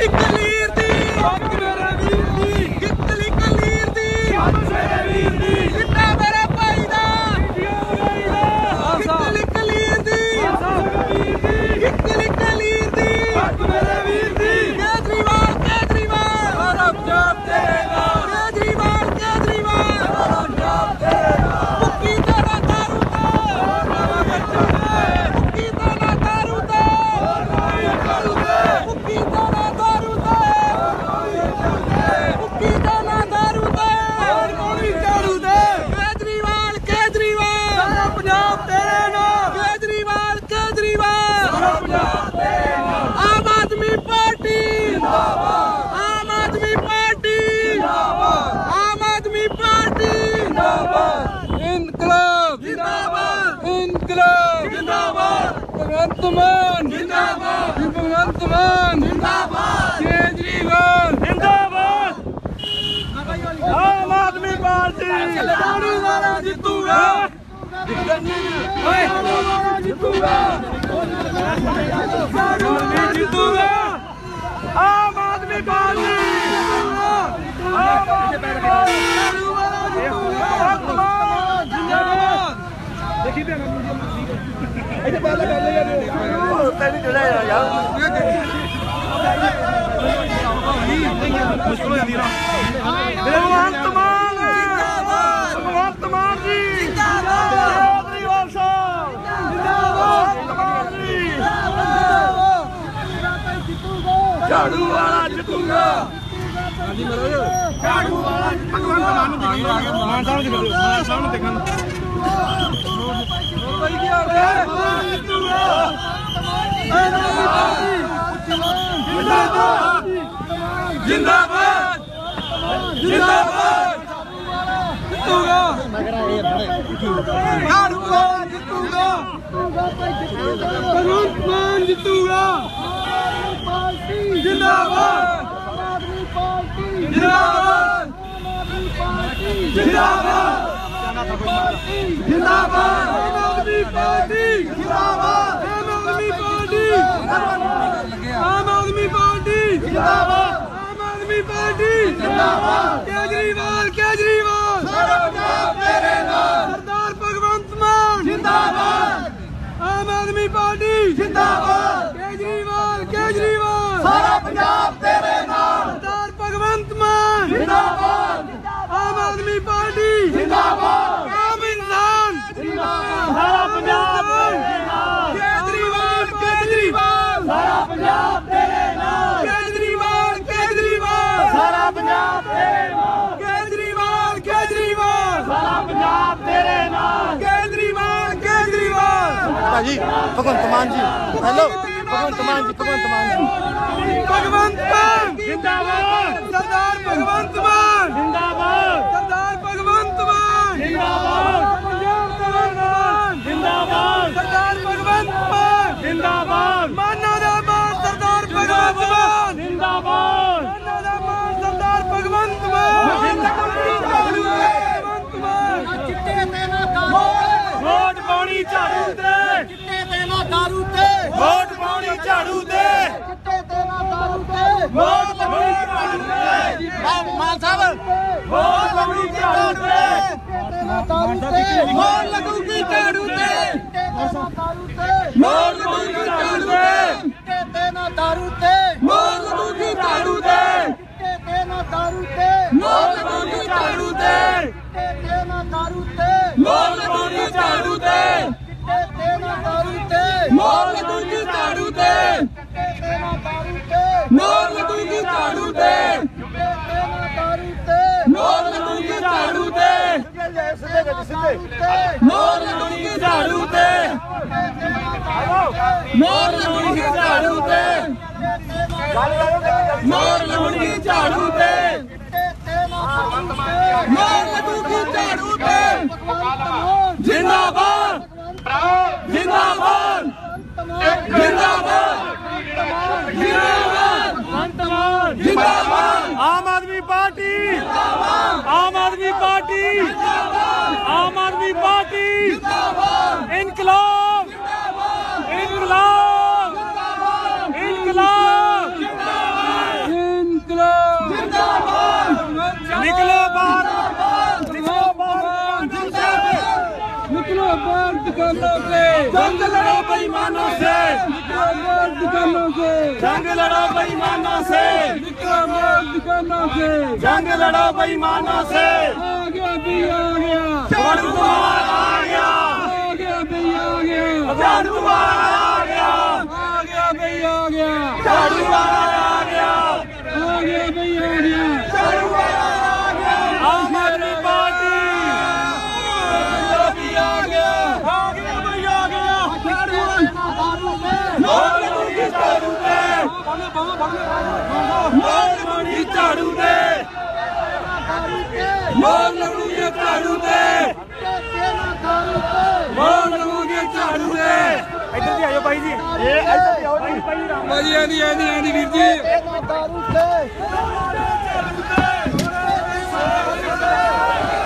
भगवंत मान जिंदाबाद, भगवंत मान जिंदाबाद, केजरीवाल जिंदाबाद, आम आदमी पार्टी जीतूगा, जीतूगा, जीतूगा, आम आदमी पार्टी, झाड़ू वाला जितूगा, झाड़ू वाला मान साहब ने देखा जिंदाबाद, जिंदाबाद, जितूगा, झाड़ू वाला जितूगा, भगवंत मान जितूगा, जिंदाबाद, जिंदाबाद, जिंदाबाद, जिंदाबाद, आम आदमी पार्टी, जिंदाबाद, आम आदमी पार्टी, आम आदमी पार्टी, जिंदाबाद, आम आदमी पार्टी, जिंदाबाद, केजरीवाल, केजरीवाल, तेरे नाम, सरदार भगवंत मान, जिंदाबाद, आम आदमी पार्टी, जिंदाबाद, केजरीवाल, केजरीवाल, सारा पंजाब तेरे नाम, सरदार भगवंत मान, जिंदाबाद, आम आदमी पार्टी, जिंदाबाद, आम इंसान, सारा पंजाब केजरीवाल, केजरीवाल, सारा पंजाब तेरे नाम, केजरीवाल, केजरीवाल, सारा पंजाब तेरे नाम, केजरीवाल, केजरीवाल, सारा पंजाब तेरे नाम, केजरीवाल, केजरीवाल, जी भगवंत मान जी, हेलो भगवंत मान जी, भगवंत मान जी, भगवंत मान जिंदाबाद, सरदार भगवंत मान जिंदाबाद, सरदार भगवंत मान जिंदाबाद, जिंदाबाद, सरदार भगवंत मान जिंदाबाद, माना दा मान सरदार भगवंत मान जिंदाबाद, माना दा मान सरदार भगवंत मान जिंदाबाद, चिट्टे ते ना दारू, वोट पानी झाड़ू ते, चिट्टे ते ना दारू ते, वोट पानी झाड़ू ते, चिट्टे ते ना दारू ते, वोट पानी झाड़ू ते, मान साहब वोट पानी झाड़ू ते, वोट लगूगी झाड़ू ते, वोट लगूगी झाड़ू ते, चिट्टे ते ना दारू ते, वोट लगूगी झाड़ू ते, चिट्टे ते ना दारू ते, वोट लगूगी झाड़ू ते, चिट्टे ते ना दारू ते, वोट लगूगी झाड़ू ते, चिट्टे ते ना दारू ते, वोट लगूगी झाड़ू ते, चिट्टे ते ना दारू ते, वोट लगूगी झाड़ू ते, चिट्टे ते ना दारू ते, वोट लगूगी झाड़ू ते, मोर लगूगी झाड़ू ते, मोर लगूगी झाड़ू ते, मोर लगूगी झाड़ू ते, मोर लगूगी झाड़ू ते, जिंदाबाद, जिंदाबाद, जिंदाबाद, जिंदाबाद, जिंदाबाद, आम आदमी पार्टी, आम आदमी पार्टी, आम आदमी पार्टी, इनकलाब, इनकलाब, इनकलाब, दुकानों से जंग लड़ो बेईमानों से दुकानों से जंग लड़ो बेईमानों से दुकानों से जंग लड़ो बेईमानों से आ गया भी आ गया झाड़ू वाला आ गया भी आ गया झाड़ू वाला आ गया भी आ गया झाड़ू वाला आ गया भी आ गया झाड़ू वाला आ गया आम आदमी पार्टी भी आ गया भी आ गया मोर मुंडी झाड़ू दे मोर मुंडी झाड़ू दे मोर मुंडी झाड़ू दे मोर मुंडी झाड़ू दे इधर भी आयो भाई जी ये इधर भी आओ भाई आंधी वीर जी दारू से